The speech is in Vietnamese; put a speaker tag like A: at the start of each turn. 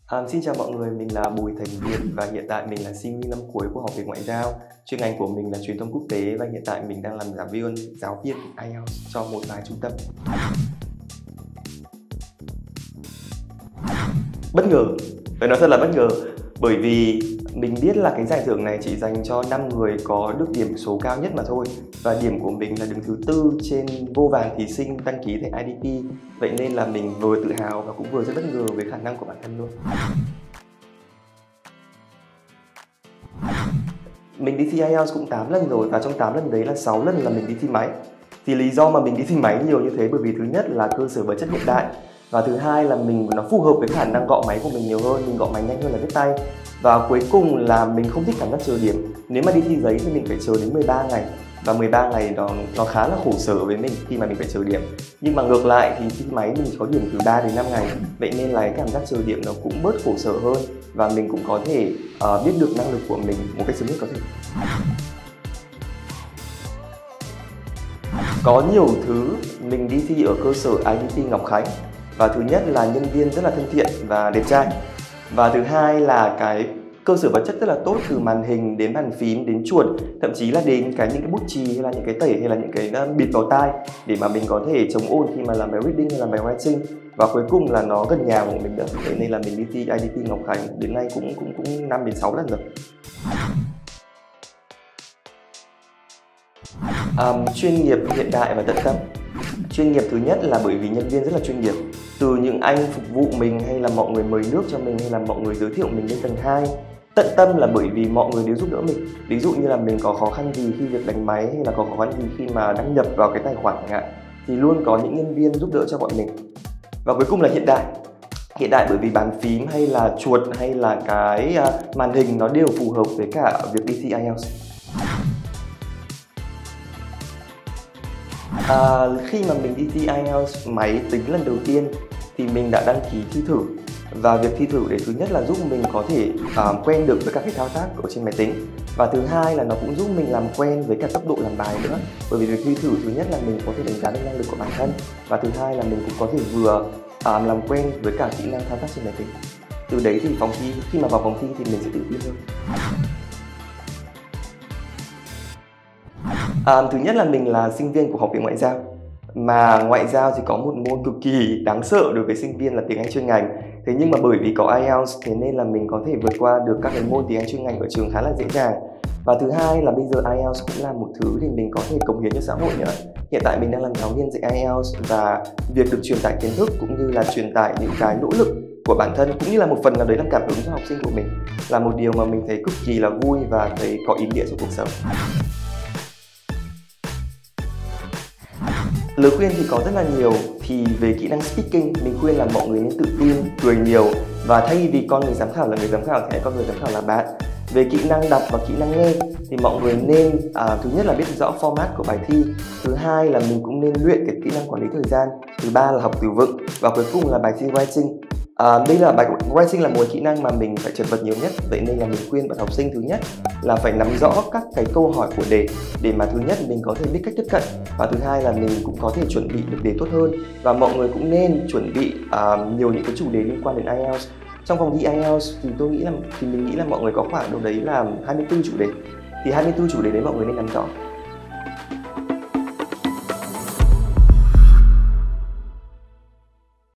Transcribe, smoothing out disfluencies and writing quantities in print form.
A: Xin chào mọi người, mình là Bùi Thành Việt và hiện tại mình là sinh viên năm cuối của Học viện Ngoại giao. Chuyên ngành của mình là truyền thông quốc tế và hiện tại mình đang làm giáo viên IELTS cho một vài trung tâm. Bất ngờ, phải nói thật là bất ngờ, bởi vì mình biết là cái giải thưởng này chỉ dành cho 5 người có được điểm số cao nhất mà thôi. Và điểm của mình là đứng thứ 4 trên vô vàn thí sinh đăng ký thẻ IDP. Vậy nên là mình vừa tự hào và cũng vừa rất bất ngờ về khả năng của bản thân luôn. Mình đi thi IELTS cũng 8 lần rồi và trong 8 lần đấy là 6 lần là mình đi thi máy. Thì lý do mà mình đi thi máy nhiều như thế bởi vì thứ nhất là cơ sở vật chất hiện đại và thứ hai là nó phù hợp với khả năng gõ máy của mình nhiều hơn, mình gõ máy nhanh hơn là viết tay. Và cuối cùng là mình không thích cảm giác chờ điểm. Nếu mà đi thi giấy thì mình phải chờ đến 13 ngày và 13 ngày nó khá là khổ sở với mình khi mà mình phải chờ điểm. Nhưng mà ngược lại thì thi máy mình chỉ có điểm từ 3 đến 5 ngày. Vậy nên là cái cảm giác chờ điểm nó cũng bớt khổ sở hơn và mình cũng có thể biết được năng lực của mình một cách sớm nhất có thể. Có nhiều thứ mình đi thi ở cơ sở IDP Ngọc Khánh. Và thứ nhất là nhân viên rất là thân thiện và đẹp trai. Và thứ hai là cái cơ sở vật chất rất là tốt, từ màn hình đến bàn phím đến chuột, thậm chí là đến những cái bút chì hay là những cái tẩy hay là những cái bịt vào tai để mà mình có thể chống ồn khi mà làm bài reading hay làm bài writing. Và cuối cùng là nó gần nhà của mình nữa. Vậy nên là mình đi thi IDP Ngọc Khánh đến nay cũng 5 đến 6 lần rồi. Chuyên nghiệp, hiện đại và tận tâm. Chuyên nghiệp thứ nhất là bởi vì nhân viên rất là chuyên nghiệp. Từ những anh phục vụ mình hay là mọi người mời nước cho mình hay là mọi người giới thiệu mình lên tầng 2. Tận tâm là bởi vì mọi người đều giúp đỡ mình. Ví dụ như là mình có khó khăn gì khi việc đánh máy hay là có khó khăn gì khi mà đăng nhập vào cái tài khoản chẳng hạn, thì luôn có những nhân viên giúp đỡ cho bọn mình. Và cuối cùng là hiện đại. Hiện đại bởi vì bàn phím hay là chuột hay là cái màn hình nó đều phù hợp với cả việc đi thi IELTS. Khi mà mình đi thi IELTS máy tính lần đầu tiên thì mình đã đăng ký thi thử. Và việc thi thử đấy thứ nhất là giúp mình có thể quen được với các cái thao tác ở trên máy tính. Và thứ hai là nó cũng giúp mình làm quen với cả tốc độ làm bài nữa. Bởi vì việc thi thử thứ nhất là mình có thể đánh giá được năng lực của bản thân. Và thứ hai là mình cũng có thể vừa làm quen với cả kỹ năng thao tác trên máy tính. Từ đấy thì khi mà vào phòng thi thì mình sẽ tự tin hơn. Thứ nhất là mình là sinh viên của Học viện Ngoại giao. Mà ngoại giao thì có một môn cực kỳ đáng sợ đối với sinh viên là tiếng Anh chuyên ngành. Thế nhưng mà bởi vì có IELTS thế nên là mình có thể vượt qua được các cái môn tiếng Anh chuyên ngành ở trường khá là dễ dàng. Và thứ hai là bây giờ IELTS cũng là một thứ để mình có thể cống hiến cho xã hội nữa. Hiện tại mình đang làm giáo viên dạy IELTS và việc được truyền tải kiến thức cũng như là truyền tải những cái nỗ lực của bản thân cũng như là một phần nào đấy làm cảm hứng cho học sinh của mình là một điều mà mình thấy cực kỳ là vui và thấy có ý nghĩa trong cuộc sống. Lời khuyên thì có rất là nhiều. Thì về kỹ năng speaking, mình khuyên là mọi người nên tự tin, cười nhiều. Và thay vì con người giám khảo là người giám khảo thì hãy con người giám khảo là bạn. Về kỹ năng đọc và kỹ năng nghe thì mọi người nên thứ nhất là biết rõ format của bài thi. Thứ hai là mình cũng nên luyện cái kỹ năng quản lý thời gian. Thứ ba là học từ vựng. Và cuối cùng là bài thi writing. Đây là bài writing là một kỹ năng mà mình phải chật vật nhiều nhất. Vậy nên là mình khuyên bạn học sinh thứ nhất là phải nắm rõ các cái câu hỏi của đề để mà thứ nhất mình có thể biết cách tiếp cận và thứ hai là mình cũng có thể chuẩn bị được đề tốt hơn. Và mọi người cũng nên chuẩn bị nhiều những cái chủ đề liên quan đến IELTS. Trong phòng thi IELTS thì mình nghĩ là mọi người có khoảng đâu đấy là 24 chủ đề. Thì 24 chủ đề đấy mọi người nên nắm rõ.